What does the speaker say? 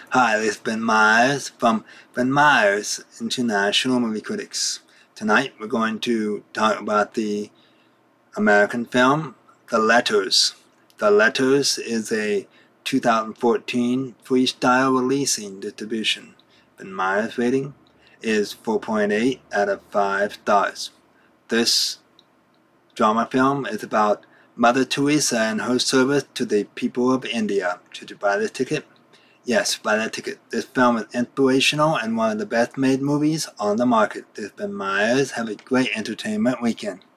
Hi, this is Ben Myers from Ben Myers International Movie Critics. Tonight we're going to talk about the American film The Letters. The Letters is a 2014 freestyle releasing distribution. Ben Myers rating is 4.8 out of 5 stars. This drama film is about Mother Teresa and her service to the people of India. Should you buy this ticket? Yes, buy that ticket. This film is inspirational and one of the best made movies on the market. This has been Myers. Have a great entertainment weekend.